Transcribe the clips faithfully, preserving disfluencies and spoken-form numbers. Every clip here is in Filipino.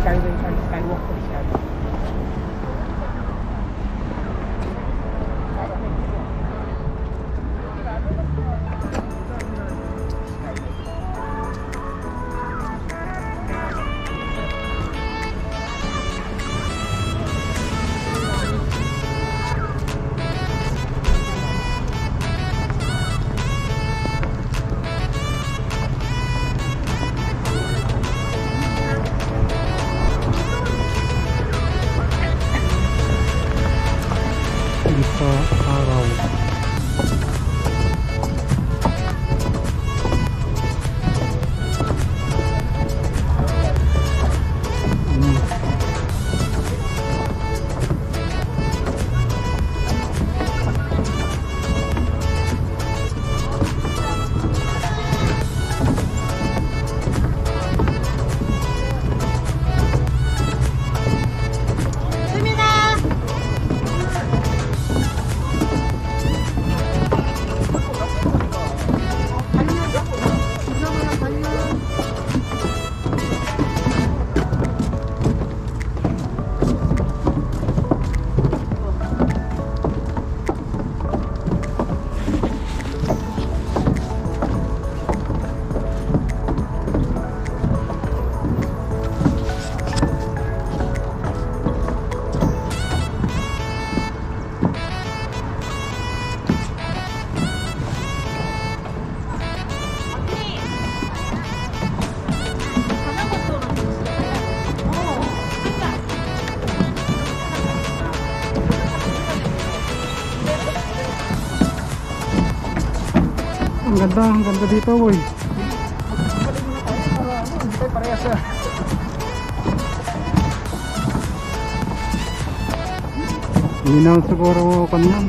Skyway, skywalk po siya. Sa araw hmm. Ang ganda, ang ganda dito boy. Linaw siguro kanyan.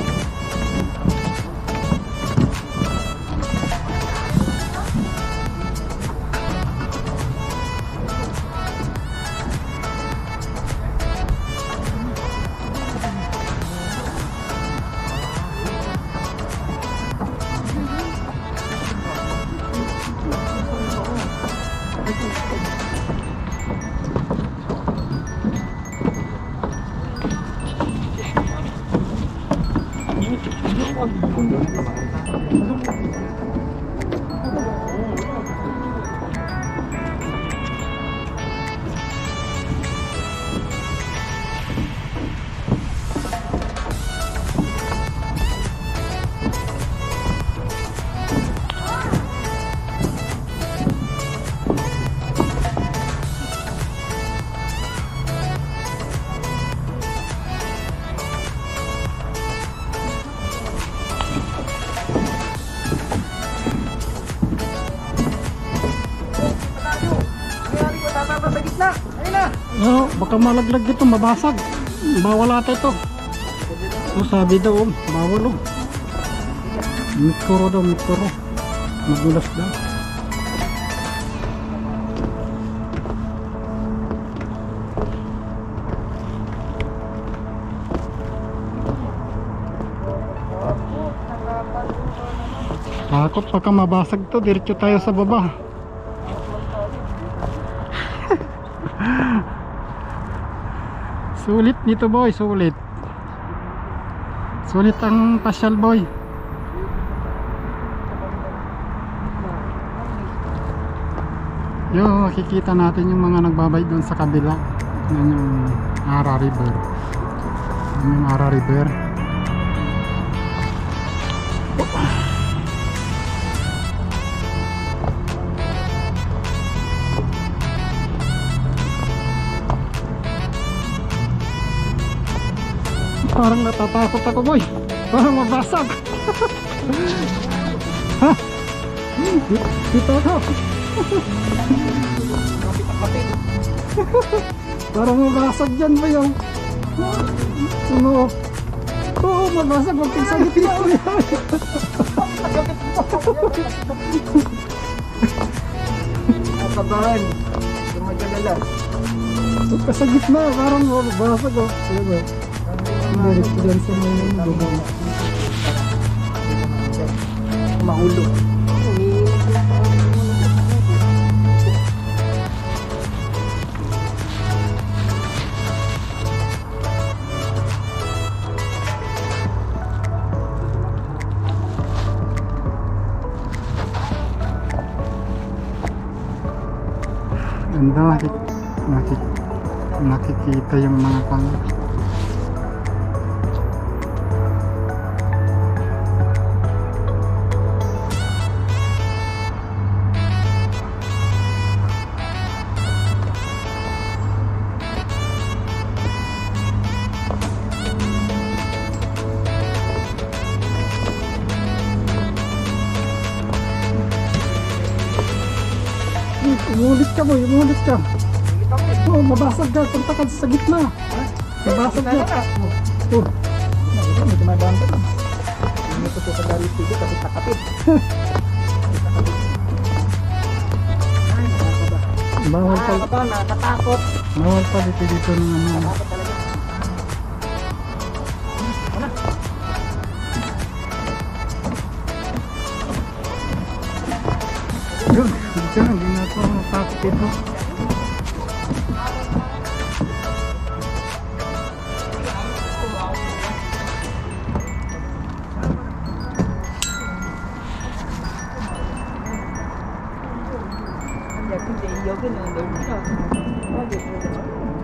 No, baka malaglag ito, mabasag. Bawal ata ito. O sabi daw, oh, bawal oh. Mikro daw, mikro. Magulas daw. Takot baka mabasag to, diretso tayo sa baba. Sulit dito boy, sulit. Sulit ang pasyal boy. Yo, makikita natin yung mga nagbabay doon sa kabila. Yan yung Ara River. Yan yung Ara River. Parang natatakot ako boy. Parang mabasag. Ha? Dito ako. Parang mabasag dyan ba yung ano? Oo, mabasag. Huwag kang sa gitna. Kabahan. Tumagalala. Huwag ka sa gitna. Parang mabasag oh. Diba? Meron ko dyan sa mga mga mahulog. Ito nakik nakik nakikita yung mga pang umulit ka boy, umulit ka. Oh, mabasag ka, punta ka sa gitna. Mabasag ka. Oh. Medyo may banda na. Hindi ko sa dari tigo kasi takapit. Bawal pa. Nakakaba, nakatakot. Bawal pa dito dito ng ano. Takot talaga. Ano? Yun, dito na, hindi na ako natakot dito. 야, 근데 여기는 넓다. 어디 보자.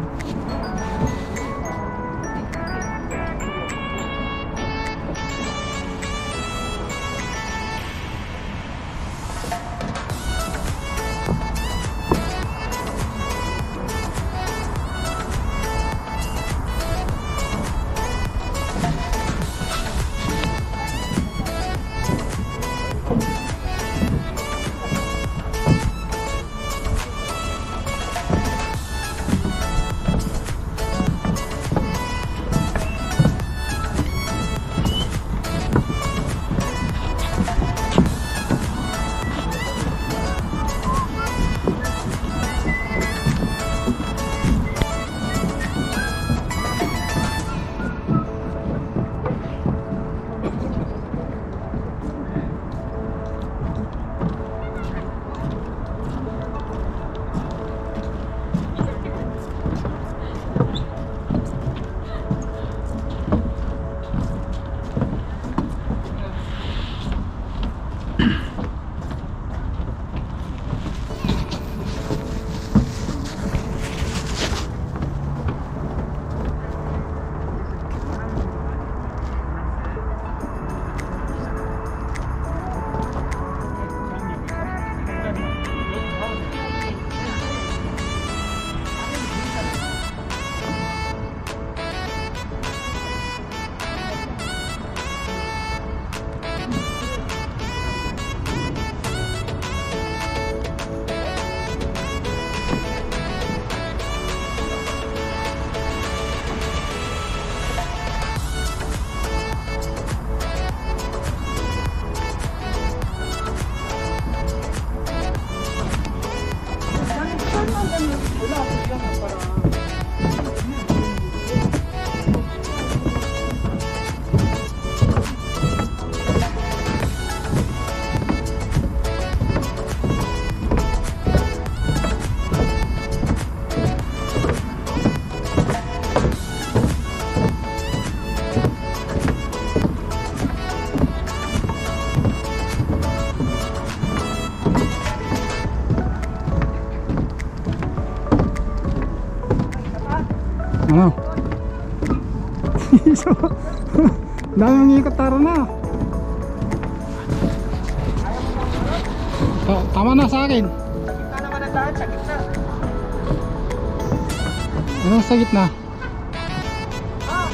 Ano? So, daming ikot taro na. Ta- Tama na sa akin. Gitna naman ang daan, sa gitna. Ano sa gitna? Ah!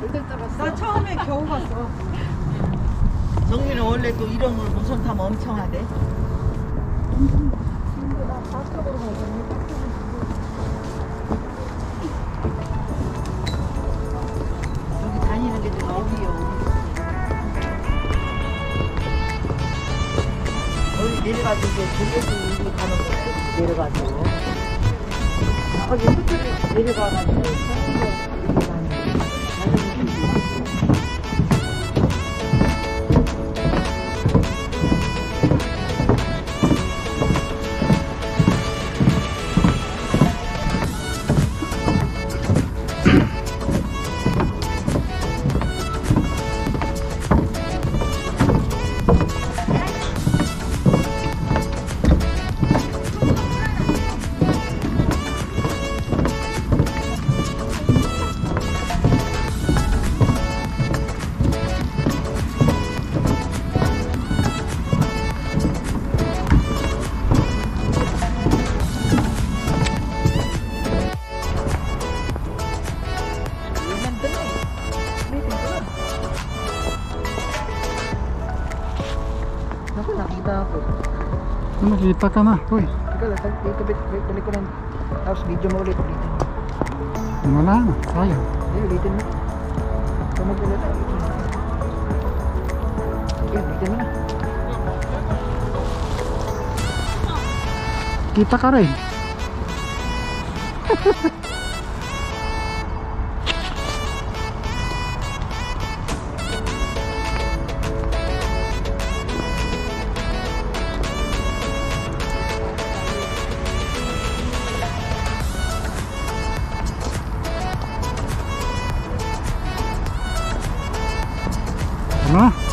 나 처음에 겨우 봤어. 정민은 원래 또 이런 걸 무선 타면 엄청 하대. 여기 다니는 게 좀 어휘요. 여기 내려가지고 이제 저기에서 우리 가는 거예요. 내려가지고. 거기 끝에 내려가가지고 서울로 이렇게 가는 거예요. Ako nakita ako. Nakita ka na, uy. Teka lang, dito balik balik ko ng tapos video mo ulit ulitin mo. Wala na, sayang. Hindi, ulitin mo. Ito mag-ulit ako. Sige, ulitin mo na. Kita ka rin. Ano?